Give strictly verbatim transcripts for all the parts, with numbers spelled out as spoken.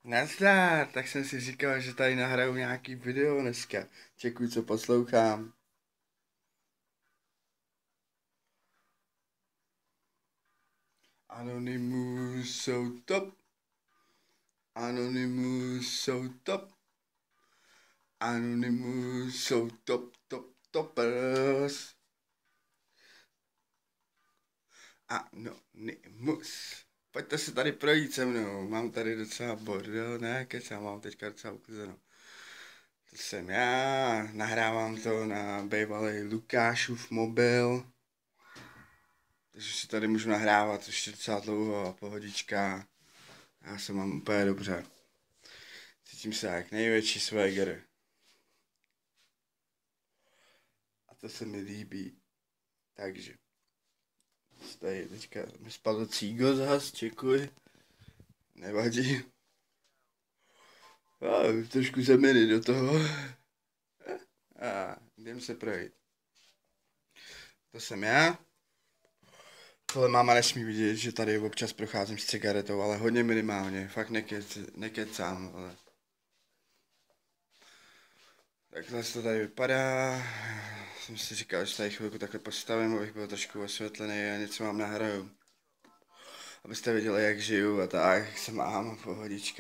Nazdar, tak jsem si říkal, že tady nahraju nějaký video dneska. Čekuji, co poslouchám. Anonymous jsou top. Anonymous jsou top. Anonymous jsou top, top, toppers. Anonymous. Pojďte se tady projít se mnou. Mám tady docela bordel, ne, kecám, mám teďka docela uklizeno. To jsem já, nahrávám to na bývalý Lukášův mobil. Takže si tady můžu nahrávat ještě docela dlouho, pohodička. Já se mám úplně dobře. Cítím se jak největší swagger. A to se mi líbí. Takže. Tady teďka mi spadl cígo zas, čekuj. Nevadí. A, trošku zeminy do toho. A jdem se projít. To jsem já. Tohle máma nesmí vidět, že tady občas procházím s cigaretou, ale hodně minimálně, fakt nekec, nekecám, ale. Takhle to tady vypadá. Jsem si říkal, že tady chvilku takhle postavím, abych byl trošku osvětlený a něco vám nahraju. Abyste viděli, jak žiju a tak, jak se mám, pohodička.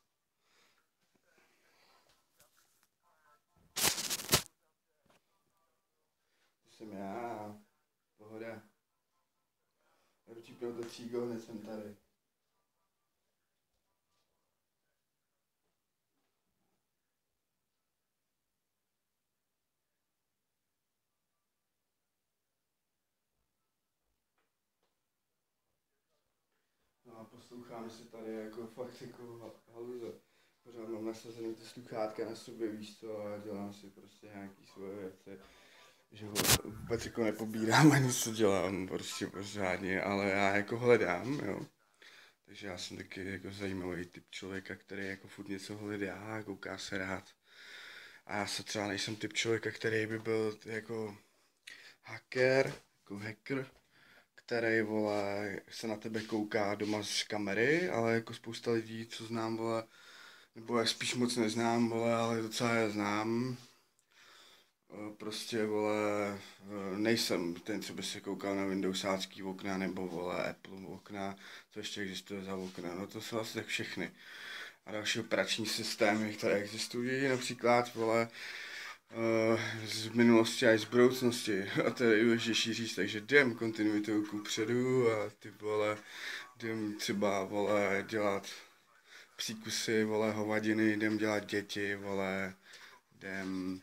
To jsem já, pohoda. Vyčípnout to cígo, hned jsem tady. No a poslouchám se tady jako fakt jako haluze. Pořád mám nasazený ty sluchátka na sobě, víš co, a dělám si prostě nějaký svoje věci. Že ho vůbec jako nepobírám ani co dělám prostě pořádně, ale já jako hledám, jo. Takže já jsem taky jako zajímavý typ člověka, který jako furt něco hledá, kouká se rád. A já se třeba nejsem typ člověka, který by byl jako hacker, jako hacker, který, vole, se na tebe kouká doma z kamery, ale jako spousta lidí, co znám, vole, nebo já spíš moc neznám, vole, ale docela je znám. Prostě, vole, nejsem ten, co by se koukal na Windowsácký okna, nebo, vole, Apple okna, co ještě existuje za okna, no to jsou asi tak všechny. A další operační systémy, které existují, například, vole, z minulosti a z budoucnosti, a to je důležitější říct, takže jdem kontinuitou kupředu a ty, vole, jdem třeba, vole, dělat příkusy, vole, hovadiny, jdem dělat děti, vole, jdem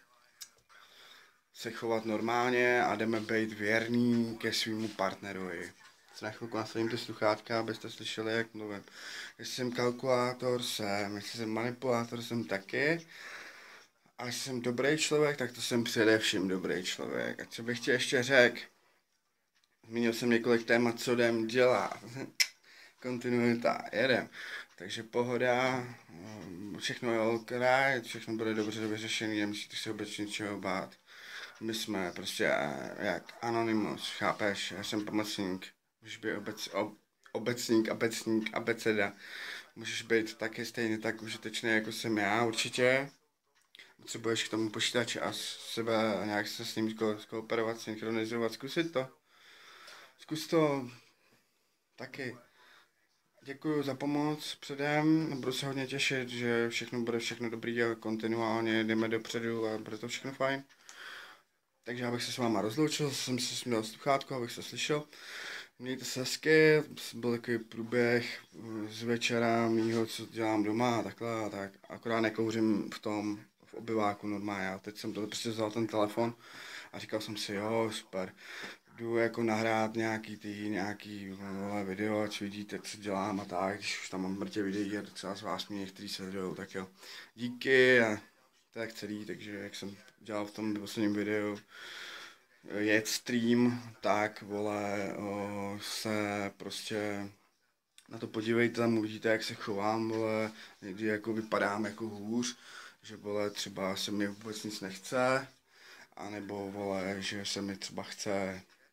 se chovat normálně a jdeme být věrný ke svýmu partnerovi. Se na chvilku nastavím ty sluchátka, abyste slyšeli, jak mluvím. Jestli jsem kalkulátor, jsem, jestli jsem manipulátor, jsem taky. A jestli jsem dobrý člověk, tak to jsem především dobrý člověk. A co bych ti ještě řekl? Zmínil jsem několik témat, co jdem dělat. Kontinuita, jedem. Takže pohoda, všechno je ok, všechno bude dobře vyřešený, nemusíte se vůbec ničeho bát. My jsme prostě jak Anonymous, chápeš? Já jsem pomocník, můžeš být obec, ob, obecník, abecník, abeceda. Můžeš být taky stejně tak užitečný, jako jsem já určitě. Potřebuješ k tomu počítač a sebe nějak se s ním skooperovat, synchronizovat, zkusit to. Zkus to taky. Děkuji za pomoc předem, budu se hodně těšit, že všechno bude všechno dobrý a kontinuálně jdeme dopředu a bude to všechno fajn. Takže abych se s váma rozloučil, jsem si směl sluchátko, abych se slyšel. Mějte se hezky, byl takový průběh z večera mýho, co dělám doma a takhle a tak. Akorát nekouřím v tom, v obyváku normálně. A teď jsem to prostě vzal ten telefon a říkal jsem si, jo, super. Jdu jako nahrát nějaký ty, nějaký vole, video, ať vidíte, co dělám a tak, když už tam mám mrtě videí a docela z vás mě některý sledujou, tak jo. Díky a to je jak celý, takže jak jsem dělal v tom posledním videu, jet stream, tak, vole, o, se prostě na to podívejte, tam uvidíte, jak se chovám, vole, někdy jako vypadám jako hůř, že, vole, třeba se mi vůbec nic nechce, anebo, vole, že se mi třeba chce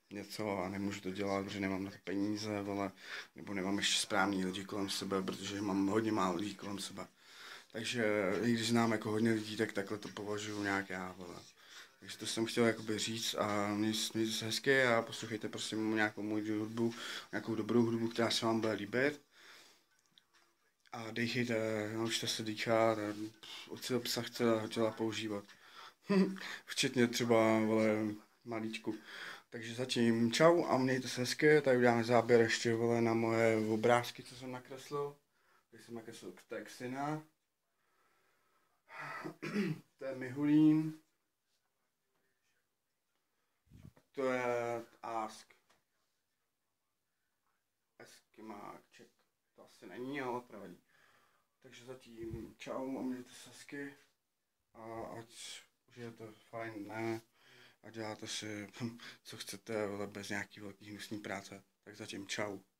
něco a nemůžu to dělat, protože nemám na to peníze, vole, nebo nemám ještě správný lidi kolem sebe, protože mám hodně málo lidí kolem sebe. Takže i když znám jako hodně lidí, tak takhle to považuji nějak já, vole. Takže to jsem chtěl jakoby říct a mějte mějte se hezky a poslouchejte prostě nějakou můj hudbu, nějakou dobrou hudbu, která se vám bude líbit. A dejchejte, naučte se dýchat, od psa chce těla používat. Včetně třeba, vole, malíčku. Takže zatím čau a mějte se hezky, tady uděláme záběr ještě, vole, na moje obrázky, co jsem nakreslil. Tady jsem nakreslil Texina. To je Mihulín. To je Ask. Eskimáček. To asi není, ale pravdí. Takže zatím čau a mějte se hezky. A ať už je to fajn, ne? A děláte si, co chcete, ale bez nějaký velký hnusný práce. Tak zatím čau.